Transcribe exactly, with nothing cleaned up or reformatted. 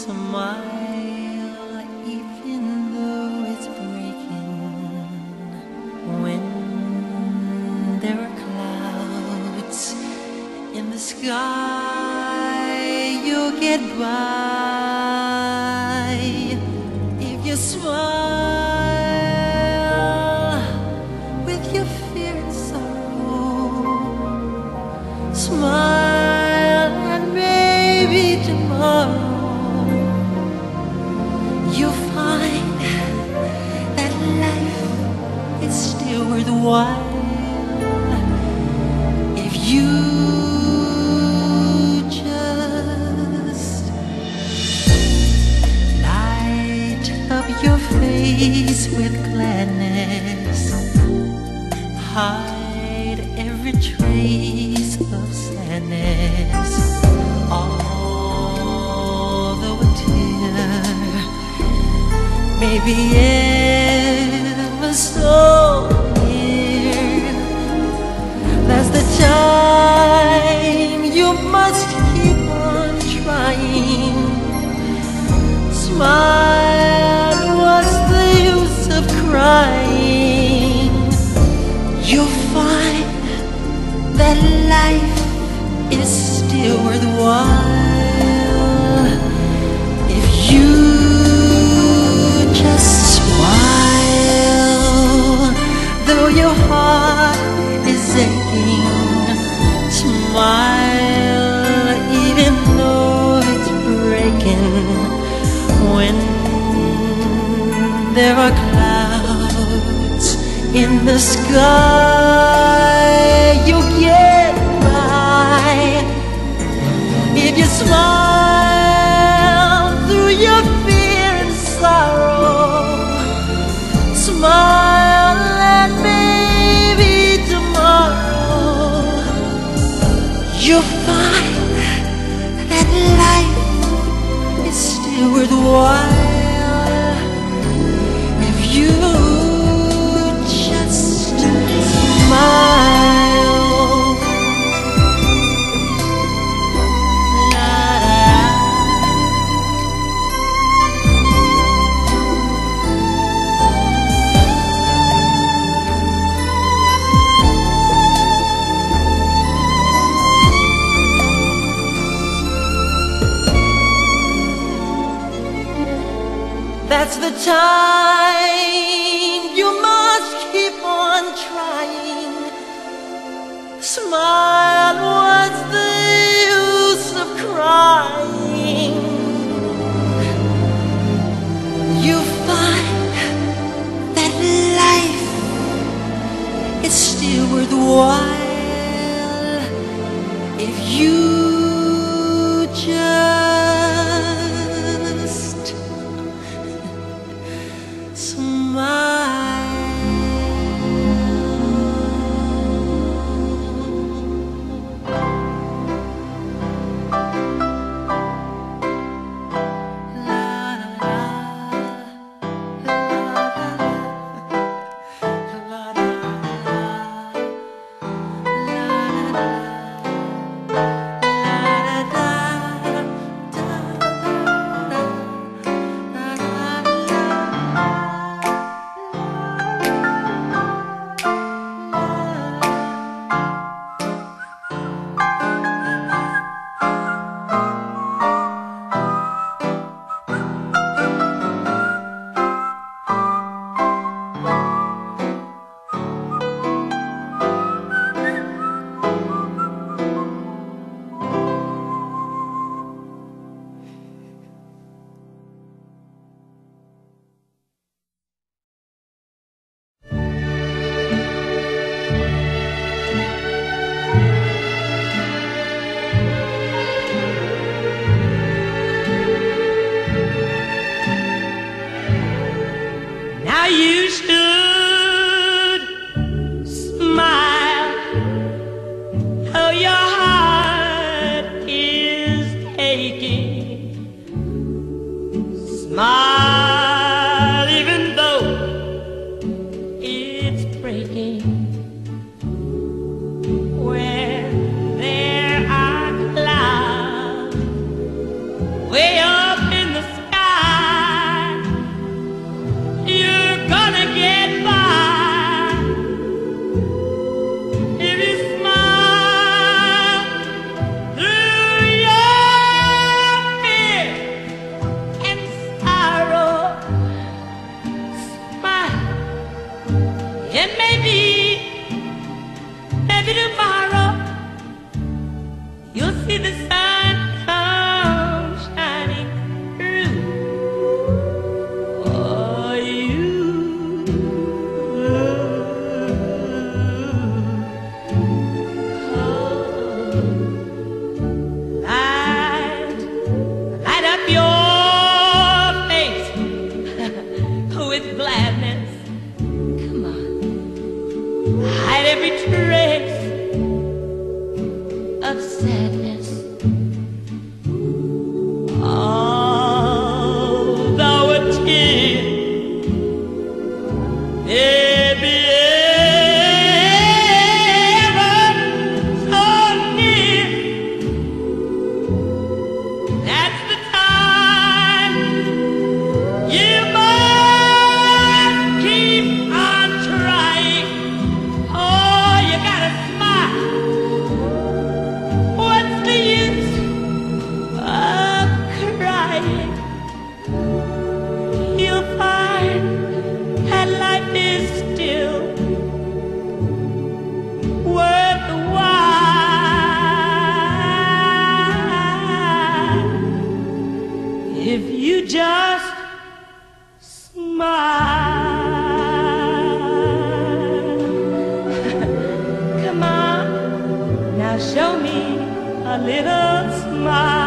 Smile even though it's breaking. When there are clouds in the sky, you'll get by if you smile with your fear and sorrow. Smile and maybe tomorrow you'll find that life is still worthwhile if you just light up your face with gladness, hide every trace of sadness, although a tear may be ever so near. That's the time you must keep on trying. Smile, what's the use of crying? You'll find that life is still worthwhile if you just smile. Though your heart is aching, smile even though it's breaking. When there are clouds in the sky, you'll get by if you smile through your fear and sorrow. Smile and maybe tomorrow you'll find that life is still worthwhile if you just smile. That's the time you must keep on trying. Smile, what's the use of crying? You find that life is still worthwhile if you just every trace of sadness. Although a tear may be ever so near, that's the time you must keep on trying. Oh, you gotta smile. What's the use of crying? You'll find that life is still worthwhile if you just smile. Come on, now show me a little smile.